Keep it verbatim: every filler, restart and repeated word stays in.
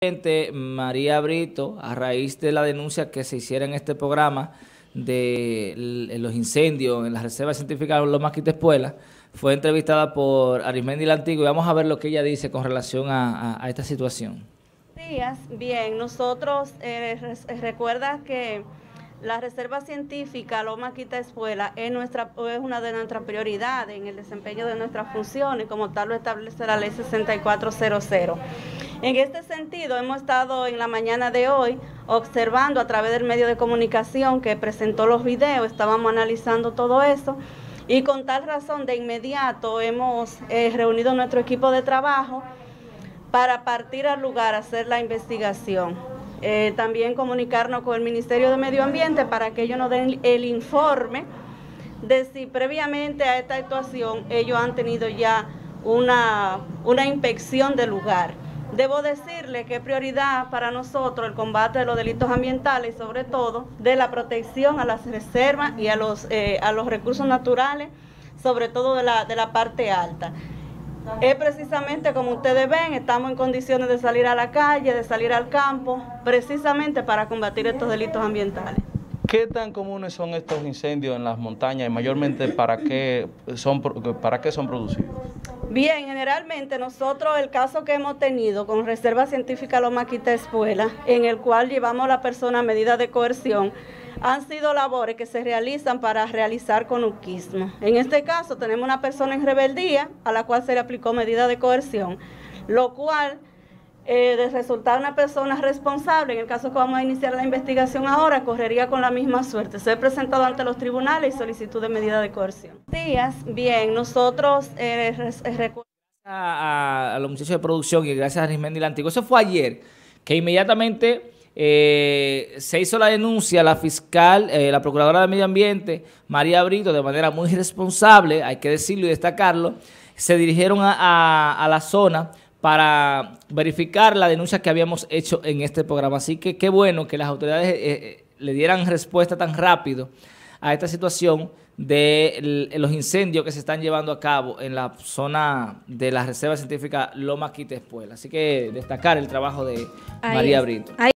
María Brito, a raíz de la denuncia que se hiciera en este programa de los incendios en la Reserva Científica Loma Quita-Espuela, fue entrevistada por Arismendi La Antigua y vamos a ver lo que ella dice con relación a, a, a esta situación. Días, bien, nosotros eh, recuerda que la Reserva Científica Loma Quita-Espuela es, nuestra, es una de nuestras prioridades en el desempeño de nuestras funciones, como tal lo establece la ley sesenta y cuatro cero cero. En este sentido, hemos estado en la mañana de hoy observando a través del medio de comunicación que presentó los videos, estábamos analizando todo eso y con tal razón de inmediato hemos eh, reunido nuestro equipo de trabajo para partir al lugar a hacer la investigación. Eh, también comunicarnos con el Ministerio de Medio Ambiente para que ellos nos den el informe de si previamente a esta actuación ellos han tenido ya una, una inspección del lugar. Debo decirle que es prioridad para nosotros el combate de los delitos ambientales y sobre todo de la protección a las reservas y a los, eh, a los recursos naturales, sobre todo de la, de la parte alta. Es precisamente como ustedes ven, estamos en condiciones de salir a la calle, de salir al campo, precisamente para combatir estos delitos ambientales. ¿Qué tan comunes son estos incendios en las montañas y mayormente para qué son, para qué son producidos? Bien, generalmente nosotros el caso que hemos tenido con Reserva Científica Loma Quita-Espuela, en el cual llevamos a la persona a medida de coerción, han sido labores que se realizan para realizar conuquismo. En este caso tenemos una persona en rebeldía a la cual se le aplicó medida de coerción, lo cual eh, de resultar una persona responsable, en el caso que vamos a iniciar la investigación ahora, correría con la misma suerte, ser presentado ante los tribunales y solicitud de medida de coerción. Días, bien, nosotros eh, recuerdo a, a los muchachos de producción y gracias a Arismendi La Antigua, eso fue ayer, que inmediatamente Eh, se hizo la denuncia, la fiscal, eh, la procuradora de Medio Ambiente, María Brito, de manera muy responsable, hay que decirlo y destacarlo, se dirigieron a, a, a la zona para verificar la denuncia que habíamos hecho en este programa. Así que qué bueno que las autoridades eh, eh, le dieran respuesta tan rápido a esta situación de los incendios que se están llevando a cabo en la zona de la Reserva Científica Loma Quita-Espuela. Así que destacar el trabajo de María Brito.